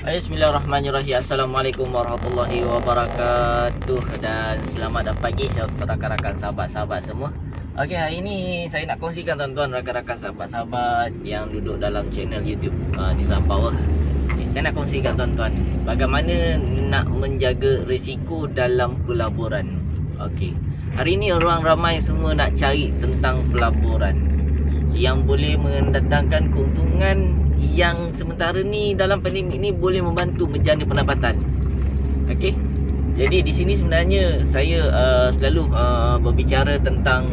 Bismillahirrahmanirrahim. Assalamualaikum warahmatullahi wabarakatuh. Dan selamat pagi rakan-rakan sahabat-sahabat semua. Okey, hari ini saya nak kongsikan tuan-tuan, rakan-rakan sahabat-sahabat yang duduk dalam channel YouTube Nizam Power. Okay, saya nak kongsikan tuan-tuan bagaimana nak menjaga risiko dalam pelaburan. Okey, hari ini orang ramai semua nak cari tentang pelaburan yang boleh mendatangkan keuntungan, yang sementara ni dalam pandemik ni boleh membantu menjana pendapatan. Okey. Jadi di sini sebenarnya saya selalu berbicara tentang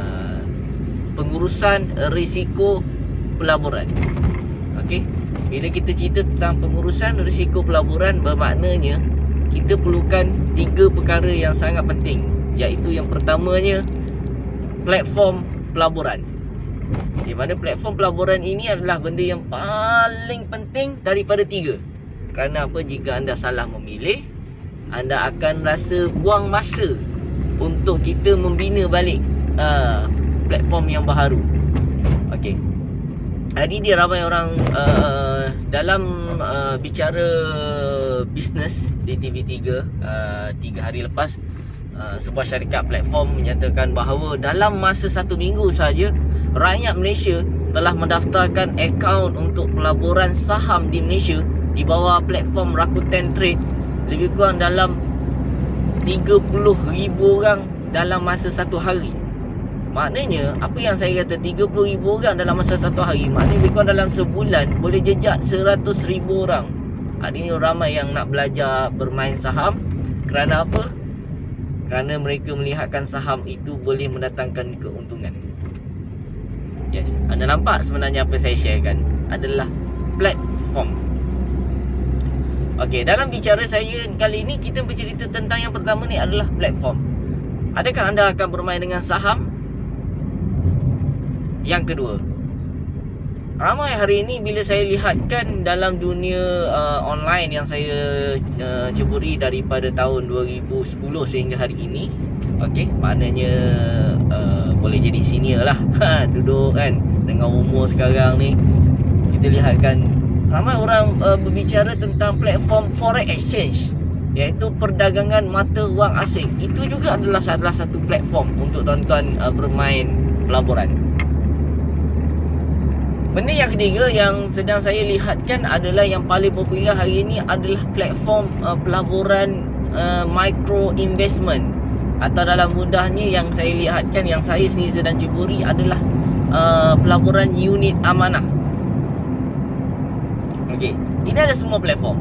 pengurusan risiko pelaburan. Okey. Bila kita cerita tentang pengurusan risiko pelaburan, bermaknanya kita perlukan 3 perkara yang sangat penting, iaitu yang pertamanya platform pelaburan. Di mana platform pelaburan ini adalah benda yang paling penting daripada 3. Kerana apa? Jika anda salah memilih, anda akan rasa buang masa untuk kita membina balik platform yang baharu. Okey. Hari ni ramai orang dalam bicara bisnes di TV3 3 hari lepas, sebuah syarikat platform menyatakan bahawa dalam masa 1 minggu saja rakyat Malaysia telah mendaftarkan akaun untuk pelaburan saham di Malaysia di bawah platform Rakuten Trade lebih kurang dalam 30,000 orang dalam masa 1 hari. Maknanya, apa yang saya kata 30,000 orang dalam masa 1 hari, maknanya lebih kurang dalam sebulan boleh jejak 100,000 orang. Hari ni ramai yang nak belajar bermain saham. Kerana apa? Kerana mereka melihatkan saham itu boleh mendatangkan keuntungan. Yes, anda nampak sebenarnya apa saya sharekan adalah platform. Okey, dalam bicara saya kali ini kita bercerita tentang yang pertama ni adalah platform. Adakah anda akan bermain dengan saham? Yang kedua, ramai hari ini bila saya lihatkan dalam dunia online yang saya ceburi daripada tahun 2010 sehingga hari ini. Okey, maknanya boleh jadi senior lah duduk kan dengan umur sekarang ni. Kita lihatkan ramai orang berbicara tentang platform forex exchange, iaitu perdagangan mata wang asing. Itu juga adalah salah satu platform untuk tuan-tuan bermain pelaburan. Benda yang ketiga yang sedang saya lihatkan adalah yang paling popular hari ini adalah platform pelaburan micro investment, atau dalam mudahnya yang saya lihatkan, yang saya sendiri sedang ceburi adalah pelaburan unit amanah. Okey, ini ada semua platform.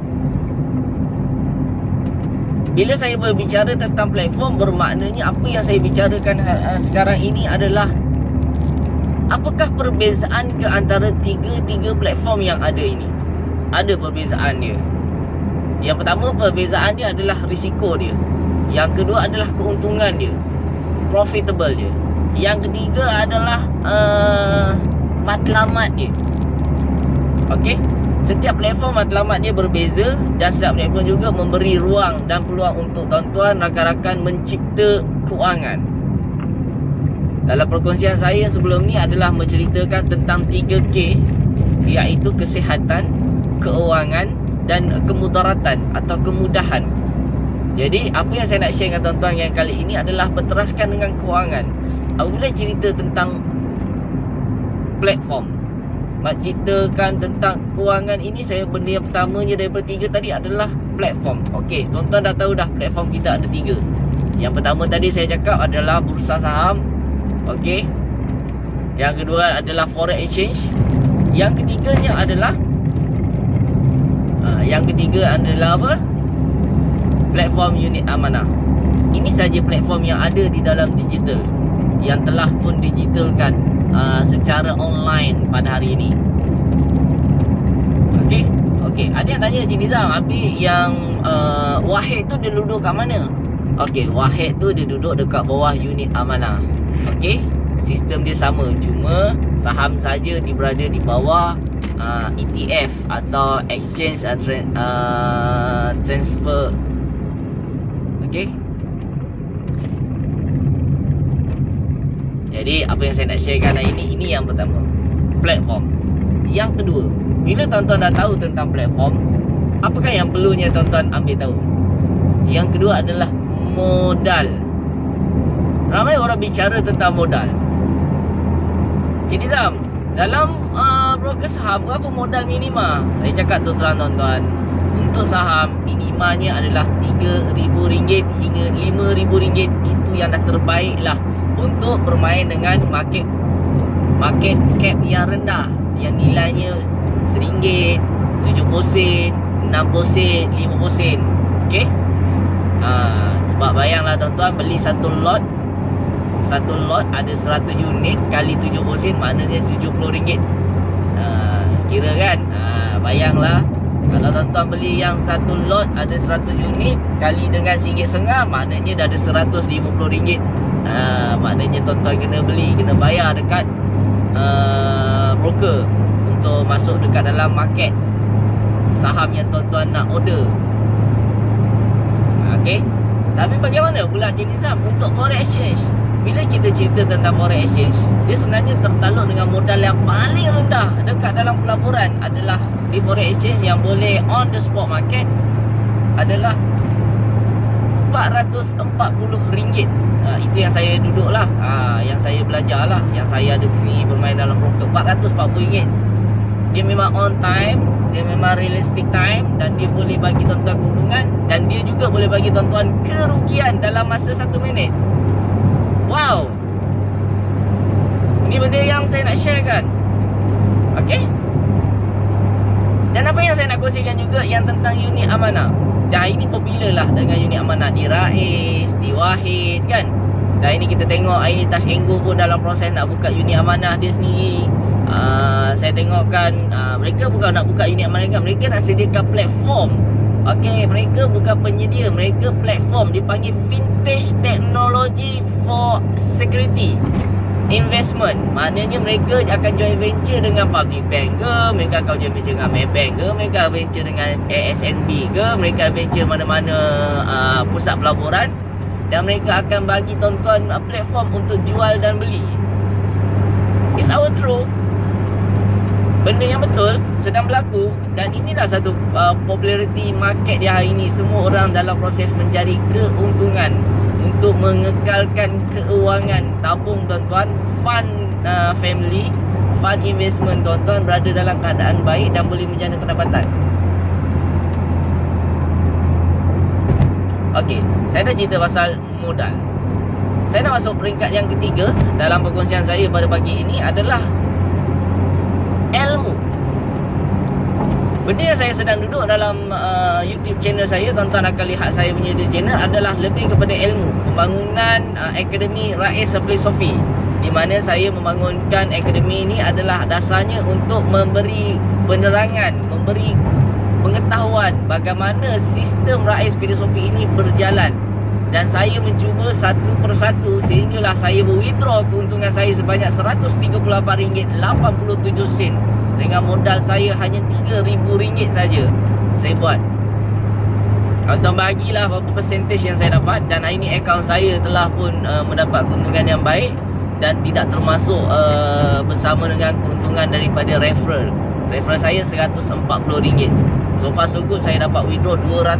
Bila saya berbicara tentang platform, bermaknanya apa yang saya bicarakan sekarang ini adalah apakah perbezaan ke antara tiga platform yang ada ini. Ada perbezaan dia. Yang pertama, perbezaan dia adalah risiko dia. Yang kedua adalah keuntungan dia, profitable dia. Yang ketiga adalah matlamat dia. Okey, setiap platform matlamat dia berbeza, dan setiap platform juga memberi ruang dan peluang untuk tuan-tuan rakan-rakan mencipta kewangan. Dalam perkongsian saya sebelum ni adalah menceritakan tentang 3K, iaitu kesihatan, keuangan dan kemudaratan atau kemudahan. Jadi apa yang saya nak share dengan tuan-tuan yang kali ini adalah berteraskan dengan kewangan. Apabila cerita tentang platform, nak ceritakan tentang kewangan ini, saya benda yang pertamanya daripada 3 tadi adalah platform. Okey, tuan-tuan dah tahu dah platform kita ada 3. Yang pertama tadi saya cakap adalah bursa saham. Okey. Yang kedua adalah forex exchange. Yang ketiganya adalah apa? Platform unit amanah. Ini saja platform yang ada di dalam digital, yang telah pun digitalkan secara online pada hari ini. Okey. Okey, ada yang tanya, Cik Nizam, habis yang Wahid tu dia duduk kat mana? Okey, Wahid tu dia duduk dekat bawah unit amanah. Okey, sistem dia sama, cuma saham saja dia berada di bawah ETF atau exchange transfer. Okey. Jadi apa yang saya nak sharekan hari ini yang pertama, platform. Yang kedua, bila tuan-tuan dah tahu tentang platform, Apakah yang perlunya tuan-tuan ambil tahu? Yang kedua adalah modal. Ramai orang bicara tentang modal. Jadi Zam, dalam broker saham, berapa modal minima? Saya cakap terang tuan-tuan, untuk saham minimanya adalah RM3,000 hingga RM5,000. Itu yang dah terbaik lah untuk bermain dengan market cap yang rendah, yang nilainya RM1, 70 sen, 60 sen, 50 sen. Okey. Sebab bayanglah tuan-tuan, beli satu lot ada 100 unit kali 70 sen, maknanya RM70. Kira kan? Bayanglah, kalau tuan-tuan beli yang satu lot ada 100 unit kali dengan RM1.5, maknanya dah ada RM150. Maknanya tuan-tuan kena bayar dekat broker untuk masuk dekat dalam market saham yang tuan-tuan nak order. Okey. Tapi bagaimana pula jenis saham untuk forex exchange? Bila kita cerita tentang forex exchange, dia sebenarnya tertakluk dengan modal yang paling rendah dekat dalam pelaburan adalah di forex exchange yang boleh on the spot market adalah RM440. Itu yang saya duduk lah, yang saya belajar lah, yang saya ada sini bermain dalam broker. RM440. Dia memang on time, dia memang realistic time, dan dia boleh bagi tuan-tuan keuntungan, dan dia juga boleh bagi tuan-tuan kerugian dalam masa 1 minit. Wow, ini benda yang saya nak share kan. Okay. Dan apa yang saya nak kongsikan juga yang tentang unit amanah. Dah ini popular lah dengan unit amanah di Rais, di Wahid kan. Dan ini kita tengok ini Touch and Go pun dalam proses nak buka unit amanah dia sendiri. Saya tengokkan mereka bukan nak buka unit amanah kan, mereka nak sediakan platform. Okey, mereka bukan penyedia, mereka platform, dipanggil Vintage Technology for Security Investment. Maknanya mereka akan joint venture dengan public bank ke, mereka akan joint venture dengan Maybank ke, mereka venture dengan ASNB ke, mereka venture mana-mana pusat pelaburan, dan mereka akan bagi tuan-tuan platform untuk jual dan beli. It's our truth. Benda yang betul sedang berlaku, dan inilah satu populariti market di hari ini. Semua orang dalam proses mencari keuntungan untuk mengekalkan keuangan tabung tuan-tuan, fund family, fund investment tuan-tuan berada dalam keadaan baik dan boleh menjana pendapatan. Okey, saya dah cerita pasal modal. Saya nak masuk peringkat yang ketiga dalam perkongsian saya pada pagi ini adalah ilmu. Benda yang saya sedang duduk dalam YouTube channel saya, tuan-tuan akan lihat saya punya YouTube channel adalah lebih kepada ilmu. Pembangunan Akademi Rais Filosofi, di mana saya membangunkan akademi ini adalah dasarnya untuk memberi penerangan, memberi pengetahuan bagaimana sistem Rais Filosofi ini berjalan. Dan saya mencuba satu persatu sehinggalah saya withdraw keuntungan saya sebanyak RM138.87 dengan modal saya hanya RM3,000 saja. Saya buat. Tuan bagilah berapa percentage yang saya dapat, dan hari ini akaun saya telah pun mendapat keuntungan yang baik dan tidak termasuk bersama dengan keuntungan daripada referral. Referral saya RM140. So far so good, saya dapat withdraw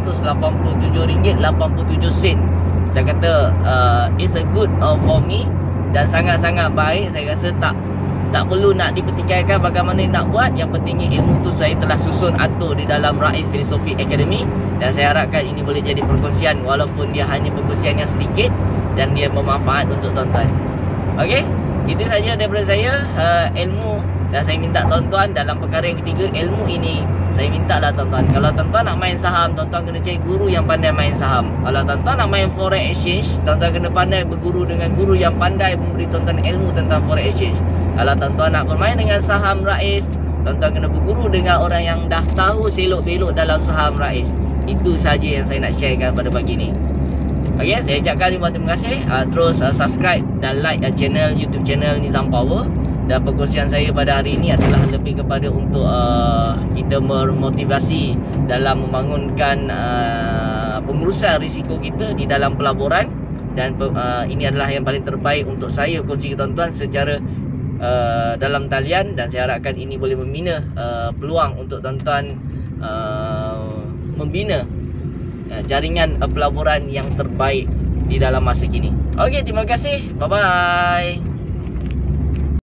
RM287.87. Saya kata it's a good for me dan sangat-sangat baik. Saya rasa tak perlu nak dipertikaikan bagaimana nak buat. Yang pentingnya ilmu tu saya telah susun atur di dalam Rais Filosofi Academy, dan saya harapkan ini boleh jadi perkongsian walaupun dia hanya perkongsian yang sedikit dan dia bermanfaat untuk tuan-tuan. Okey, itu saja daripada saya, ilmu. Dan saya minta tuan-tuan dalam perkara yang ketiga, ilmu ini, saya minta lah tuan-tuan, kalau tuan-tuan nak main saham, tuan-tuan kena cari guru yang pandai main saham. Kalau tuan-tuan nak main forex exchange, tuan-tuan kena pandai berguru dengan guru yang pandai memberi tuan-tuan ilmu tentang forex exchange. Kalau tuan-tuan nak bermain dengan saham Rais, tuan-tuan kena berguru dengan orang yang dah tahu selok-belok dalam saham Rais. Itu saja yang saya nak sharekan pada pagi ni. Okey, saya ucapkan terima kasih. Terus subscribe dan like channel YouTube channel Nizam Power. Dan perkongsian saya pada hari ini adalah lebih kepada untuk kita memotivasi dalam membangunkan pengurusan risiko kita di dalam pelaburan. Dan ini adalah yang paling terbaik untuk saya kongsi ke tuan-tuan secara dalam talian. Dan saya harapkan ini boleh membina peluang untuk tuan-tuan membina jaringan pelaburan yang terbaik di dalam masa kini. Okey, terima kasih. Bye-bye.